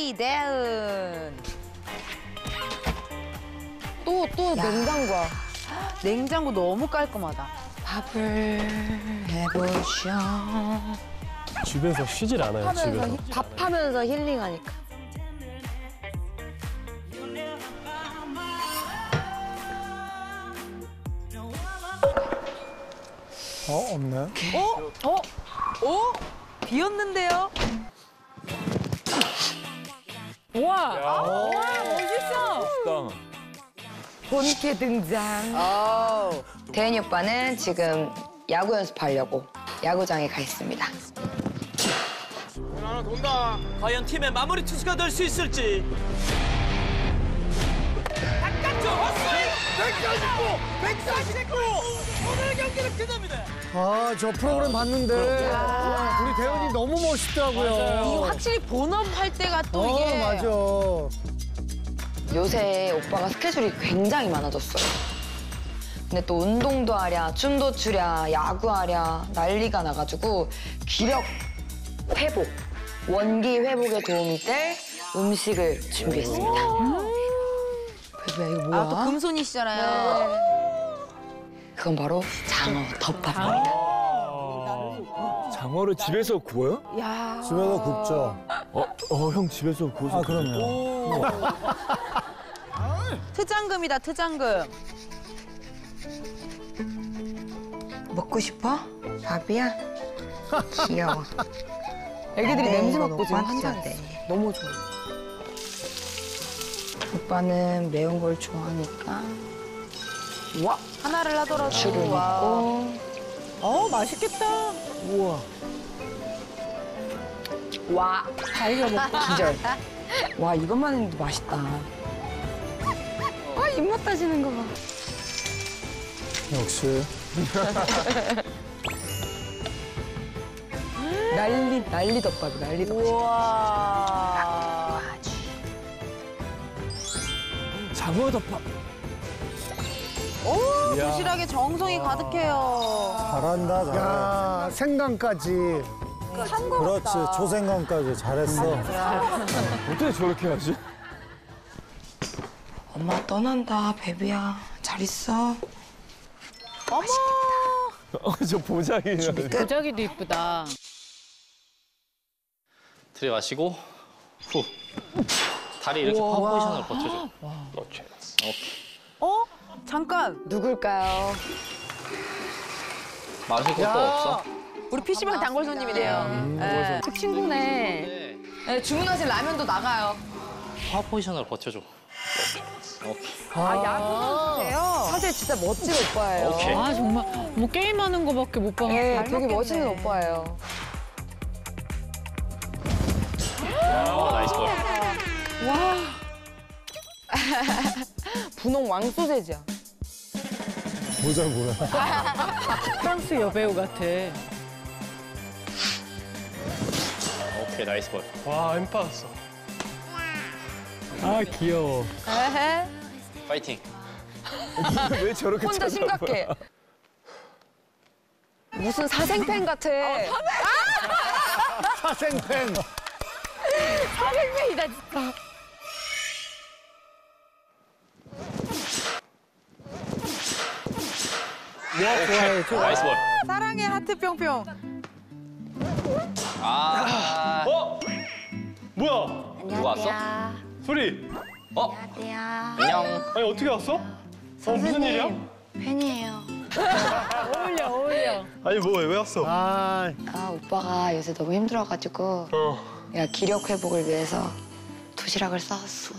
레이대은. 또 냉장고야. 냉장고 너무 깔끔하다. 밥을 해보죠. 집에서 쉬질 않아요, 집에서. 밥하면서 힐링하니까. 없네. 비었는데요? 우와, 멋있어. 본캐 등장. 대현이 오빠는 지금 야구 연습하려고 야구장에 가 있습니다. 하나 돈다. 과연 팀의 마무리 투수가 될 수 있을지. 바깥쪽 헛스윙 149. 오늘 경기는 끝납니다. 저 프로그램 봤는데 우리 대현이 너무 멋있더라고요. 이거 확실히 본업할 때가 또 이게. 맞아. 요새 오빠가 스케줄이 굉장히 많아졌어요. 근데 또 운동도 하랴, 춤도 추랴, 야구하랴 난리가 나가지고 기력 회복, 원기 회복에 도움이 될 음식을 준비했습니다. 베베야, 이거 뭐야? 또 금손이시잖아요. 그건 바로 장어 덮밥입니다. 장어를 집에서 구워요? 집에서 굽죠. 형 집에서 구워서. 그럼요. 트장금이다, 트장금. 먹고 싶어? 밥이야? 귀여워. 애기들이 냄새 맡고 지금 환장해. 너무 좋아. 오빠는 매운 걸 좋아하니까 와, 하나를 하더라도. 주를 먹고. 맛있겠다. 우와. 와, 달걀 먹고 기절. 와, 이것만 해도 맛있다. 입맛 따지는 거 봐. 역시. 난리 덮밥이, 난리 덮밥. 우와. 장어 덮밥. 오, 도시락에 정성이 가득해요. 잘한다, 잘해. 야, 생강까지. 그렇지, 초생강까지 잘했어. 어떻게 저렇게 하지? 엄마 떠난다, 베비야. 잘 있어. 어머. 저 보자기예요. 도자기도 이쁘다. 들이마시고 후. 다리 이렇게 파워 포지션으로 버텨줘. 그렇지. 오케이. 잠깐. 누굴까요? 마실 것도 없어? 우리 PC방 단골 손님이네요. 네. 그 친구네. 네, 주문하신 라면도 나가요. 파워 포지션으로 버텨줘. 오케이. 야구 선수세요? 사실 진짜 멋진 오빠예요. 오케이. 아 정말 뭐 게임하는 거밖에 못 봐서. 네, 잘 되게 먹겠네. 멋있는 오빠예요. 나이스 볼. 분홍 왕소세지야. 모자 뭐야. 프랑스 여배우 같아. 오케이, 나이스 볼. 와, 엠 빠졌어. 아, 귀여워. 파이팅. 왜 저렇게 혼자 심각해. 무슨 사생팬 같아. 사생팬. 사생팬이다, 진짜. 나이스 볼. 사랑의 하트 뿅뿅. 아. 뭐야? 누구 왔어? 소리. 안녕. 아니, 어떻게 왔어? 무슨 일이야? 팬이에요. 어울려. 아니, 왜 왔어? 아, 오빠가 요새 너무 힘들어가지고 내가 기력 회복을 위해서 도시락을 싸왔어.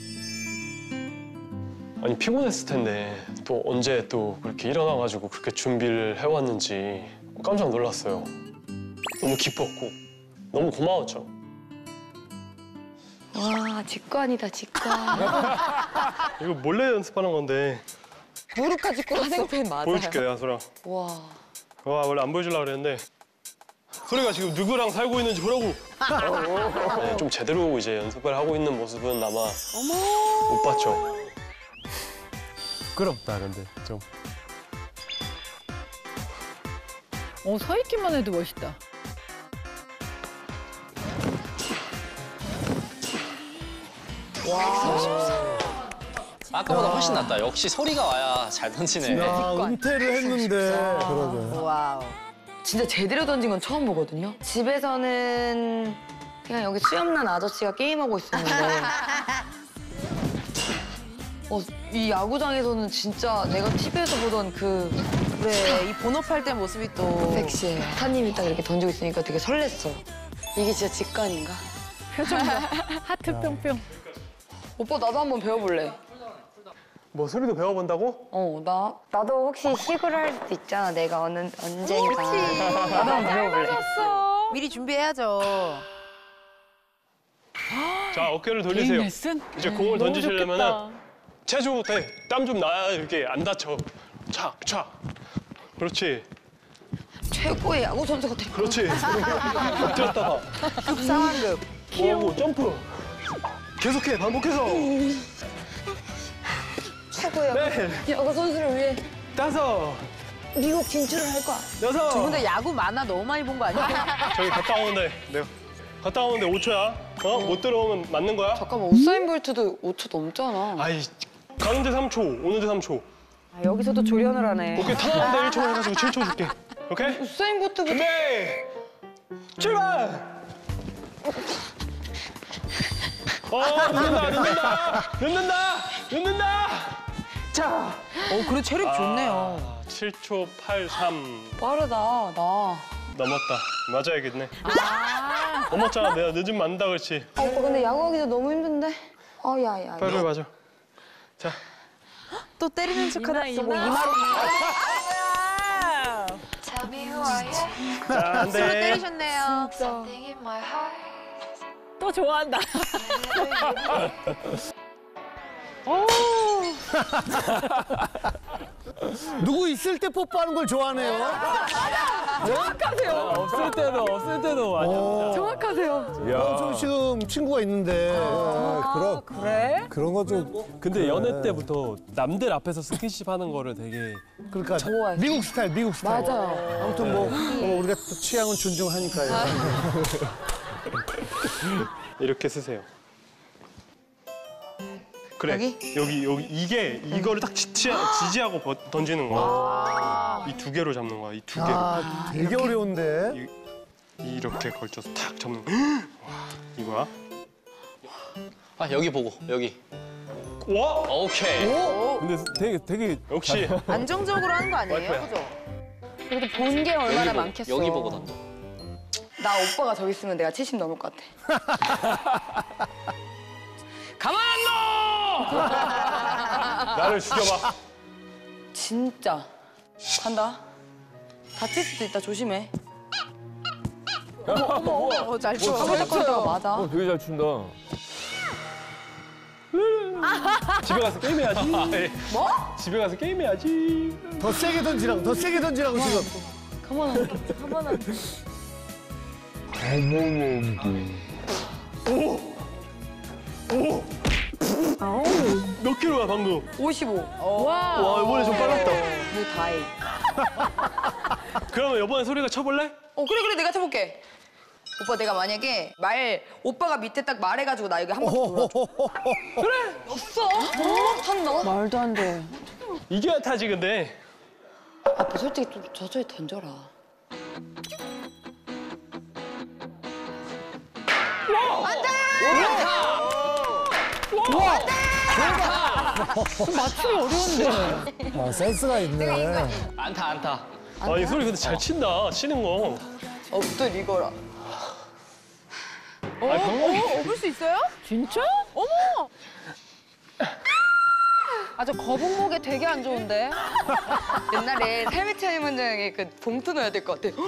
아니, 피곤했을 텐데 또 언제 또 그렇게 일어나가지고 그렇게 준비를 해왔는지 깜짝 놀랐어요. 너무 기뻤고 너무 고마웠죠. 와, 직관이다, 직관. 이거 몰래 연습하는 건데 무릎카 직구 사생팬 맞아요. 보여줄게, 내가 소라. 와. 와, 원래 안 보여주려고 그랬는데 소리가 지금 누구랑 살고 있는지 보라고. 네, 좀 제대로 이제 연습을 하고 있는 모습은 아마 못 봤죠. 부끄럽다, 근데 좀. 서 있기만 해도 멋있다. 아까보다 훨씬 낫다. 역시 소리가 와야 잘 던지네. 야, 은퇴를 했는데. 그러게. 와우. 진짜 제대로 던진 건 처음 보거든요. 집에서는 그냥 여기 수염난 아저씨가 게임하고 있었는데 이 야구장에서는 진짜 내가 TV에서 보던 그 그래, 이 본업할 때 모습이 또. 섹시해. 타님이 딱 이렇게 던지고 있으니까 되게 설렜어. 이게 진짜 직관인가? 표정 봐. 하트 뿅뿅. 오빠 나도 한번 배워볼래. 뭐 소리도 배워본다고? 나도 혹시 시구를 할 수도 있잖아. 내가 언젠가. 나도 한번 배워볼래. 미리 준비해야죠. 자, 어깨를 게임 돌리세요. 레슨? 이제 공을 너무 던지시려면은 좋겠다. 체조 때 땀 좀 나야 이렇게 안 다쳐. 차, 차. 그렇지, 최고의 야구 선수 같아. 그렇지. 엎드렸다가 상황급. 뭐하고 점프. 계속해, 반복해서. 최고의 네, 야구 선수를 위해 5, 미국 진출을 할 거야. 6. 두 분 다 야구 만화 너무 많이 본 거 아니에요? 저기 갔다 오는데, 갔다 오는데 5초야. 못 들어오면 맞는 거야? 잠깐만 우사인 볼트도 5초 넘잖아. 아이, 가는데 3초, 오는데 3초. 여기서도 조련을 하네. 오케이, 타는데 1초 해가지고 7초 줄게. 오케이? 우사인 볼트보다 준비! 출발! 늦는다! 자! 그래, 체력 좋네요. 7초 83. 빠르다. 나. 넘었다. 맞아야겠네. 넘었잖아. 내가 늦으면 안다 그렇지. 오빠 근데 야구하기도 너무 힘든데. 야야. 빨리 맞아. 자, 또 때리는 척하다 뭐 이마로 Tell me who I am. 자, 안 스스로 돼. 때리셨네요. Something in my heart. 또 좋아한다. 누구 있을 때 뽀뽀하는 걸 좋아하네요. 없을 때도 완전. 정확하세요. 저 지금 친구가 있는데. 그런 거 좀. 근데 연애 때부터 남들 앞에서 스킨십 하는 거를 되게 그러니까 미국 스타일. 맞아요. 아무튼 뭐 우리가 또 취향은 존중하니까요. 이렇게 쓰세요. 그래. 여기 이거를 딱 지지하고 던지는 거야. 이 두 개로 잡는 거야. 이 두 개. 되게 어려운데. 이렇게 걸쳐서 탁 잡는 거야. 이거야. 아, 여기 보고, 여기. 와! 오케이. 근데 되게 역시 안정적으로 하는 거 아니에요? 와이프야. 그죠? 그래도 본 게 얼마나 여기 보고, 많겠어. 여기 보고 던져. 나 오빠가 저기 있으면 내가 70 넘을 것 같아. 가만 안 놔! 나를 죽여봐. 진짜. 간다. 다칠 수도 있다. 조심해. 잘 쳐. 컬떡거리다가 맞아. 되게 잘 춘다. 집에 가서 게임해야지. 뭐? 집에 가서 게임해야지. 더 세게 던지라고 지금. 가만 안 놔. 가만 안 놔. 몇 킬로야 방금? 55. 와 이번에 좀 빨랐다. 뭐 다행. 그러면 이번에 소리가 쳐볼래? 그래 내가 쳐볼게. 오빠 내가 만약에 오빠가 밑에 딱 말해가지고 나 여기 한 바퀴 돌아줘. 그래. 없어. 탄다. 말도 안 돼. 이겨야 타지 근데. 아빠 솔직히 좀 저쪽에 던져라. 맞추기 어려운데. 아, 센스가 있네. 안타. 이 소리 근데 잘 친다. 치는 거. 엎드 이거라. 업을 수 있어요? 진짜? 어머! 저 거북목에 되게 안 좋은데? 옛날에 삶의 차이 원장에 그 봉투 넣어야 될 것 같아.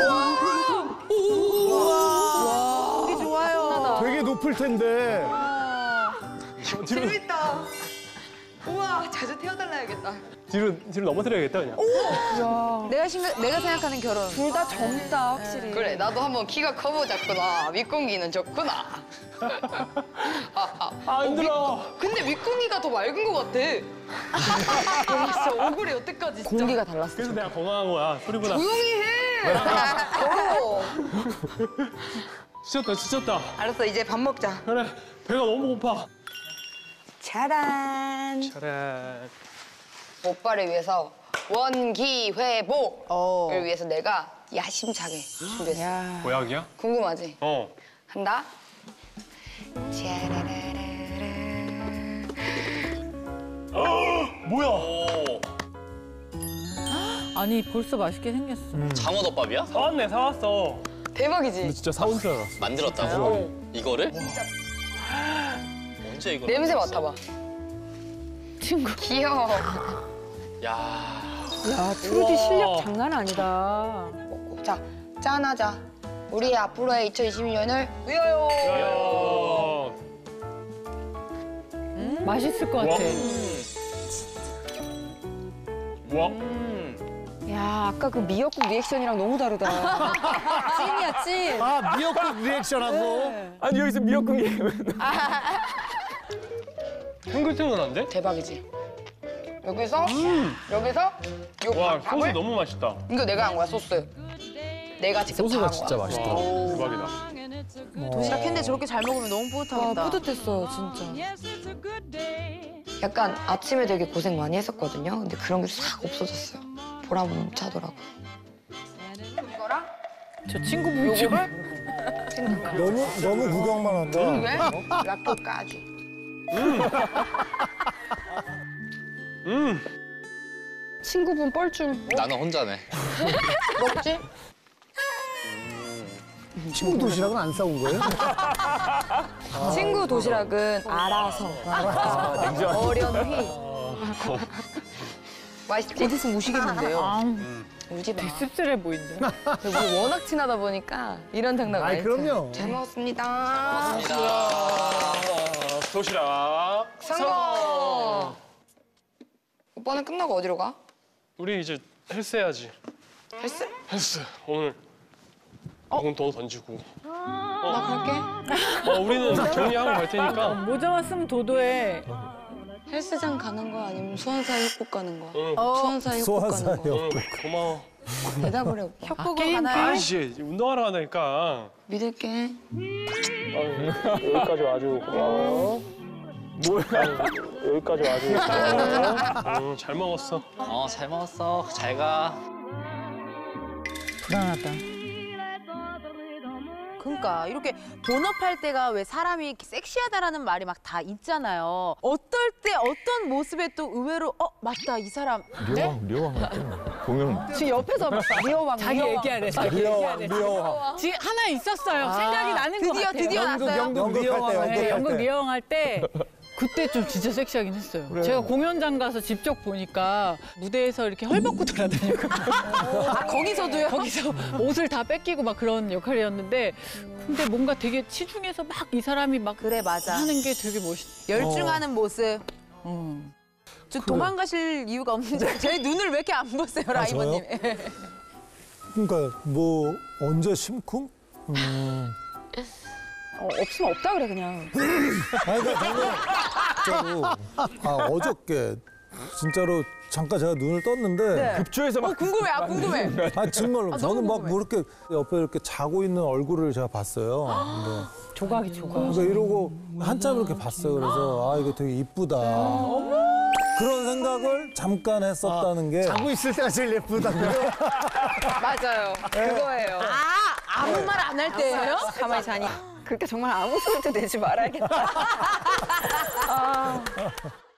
우리 좋아요. 되게 높을 텐데. 재밌다. 우와 자주 태워달라야겠다. 뒤로 넘어뜨려야겠다 그냥. 내가 생각하는 결혼. 둘 다 젊다 확실히. 그래 나도 한번 키가 커보자꾸나. 윗공기는 좋구나. 힘들어. 근데 윗공기가 더 맑은 것 같아. 진짜 억울해 여태까지 진짜. 공기가 달랐어. 그래서 내가 건강한 거야. 소리보다. 조용히 해. 더러워. 지쳤다. 알았어 이제 밥 먹자. 그래. 배가 너무 고파. 짜란. 짜란. 오빠를 위해서 원기 회복을 위해서 내가 야심차게 준비했어. 보약이야? 궁금하지? 어. 한다. 짜라라라라. 뭐야? 오, 아니 벌써 맛있게 생겼어. 장어덮밥이야? 사왔네, 사왔어. 대박이지? 근데 진짜 사온 줄 알았어. 만들었다고? 이거를? 언제 이거? 냄새 맡아봐. 친구. 귀여워. 야, 야, 트로디 실력 장난 아니다. 자, 짠하자. 우리 앞으로의 2022년을 위하여. 야. 맛있을 것 같아. 와. 야, 아까 그 미역국 리액션이랑 너무 다르다. 찐이야, 찐. 아, 미역국 리액션하고. 아니 여기서 미역국 얘기. 탱글탱글한데? 대박이지? 여기서 여기서 요 와, 소스 밥을 너무 맛있다. 이거 내가 한 거야 소스. 내가 직접 다 소스가 한 진짜 거야. 맛있더라고. 대박이다. 도시락 했는데 저렇게 잘 먹으면 너무 뿌듯하겠다. 뿌듯했어요 진짜. 약간 아침에 되게 고생 많이 했었거든요. 근데 그런 게 싹 없어졌어요. 보람 차더라고. 이거랑 저 친구분 좀. 너무 구경만 한다. 이게 라또까지. 친구분 뻘쭘 나는 혼자네. 먹지? 친구 도시락은 안 싸운 거예요? 친구 도시락은 알아서 어련히 맛있지? 곧 있으면 우시겠는데요. 아, 울지 마. 씁쓸해 보인다. 우리 워낙 친하다 보니까 이런 장난 많이 아이, 그럼요. 잘 먹었습니다. 감사합니다. 도시락. 성공! 오빠는 끝나고 어디로 가? 우리 이제 헬스 해야지. 헬스? 헬스. 오늘 조금 더 던지고. 나 갈게. 우리는 정리하고 갈 테니까. 모자만 쓰면 도도해. 헬스장 가는 거 아니면 수원사의 협곡 가는 거? 응. 수원사의 협곡 가는 거. 소환사요. 응, 고마워. 대답을 해 오빠. 협곡으로 가나요? 아이씨, 운동하러 가니까. 믿을게. 여기까지 와주고 고마워. 뭐야? 여기까지 와주고 고마워. 잘 먹었어. 잘 먹었어. 잘 가. 불안하다. 그러니까 이렇게 본업할 때가 왜 사람이 이렇게 섹시하다라는 말이 막 다 있잖아요. 어떨 때 어떤 모습에 또 의외로 맞다 이 사람. 묘왕 공연. 지금 옆에서 미워왕 자기 얘기하래. 자기 얘기하래. 미워. 지금 하나 있었어요. 생각이 나는 것 같아요. 드디어 났어요. 연극 미워할 때, 네, 연극 연극할 때. 리허할 때 그때 좀 진짜 섹시하긴 했어요. 제가 공연장 가서 직접 보니까 무대에서 이렇게 헐벗고 돌아다니고 거기서도요? 거기서 옷을 다 뺏기고 막 그런 역할이었는데 근데 뭔가 되게 치중해서 막 이 사람이 막 그래 맞아. 하는 게 되게 멋있. 열중하는 모습. 어. 저 도망가실 이유가 없는데 저희 눈을 왜 이렇게 안 보세요, 라이버님? 그러니까 뭐 언제 심쿵? 없으면 없다 그래 그냥. 아니, 그러니까 저는 진짜로 어저께 진짜로 잠깐 제가 눈을 떴는데 급조해서 막 궁금해, 궁금해. 정말로 저는 막 궁금해. 뭐 이렇게 옆에 이렇게 자고 있는 얼굴을 제가 봤어요. 근데 조각이 조각. 그래서 이러고 한참 이렇게 봤어요. 그래서 이거 되게 이쁘다. 그런 생각을 잠깐 했었다는 게 자고 있을 때가 제일 예쁘다. 맞아요. 그거예요. 아무 말 안 할 때예요? 가만히 자니. 그렇게 정말 아무 소리도 내지 말아야겠다.